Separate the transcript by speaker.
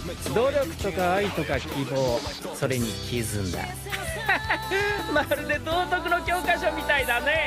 Speaker 1: 努力とか愛とか希望、それに絆まるで道徳の教科書みたいだね。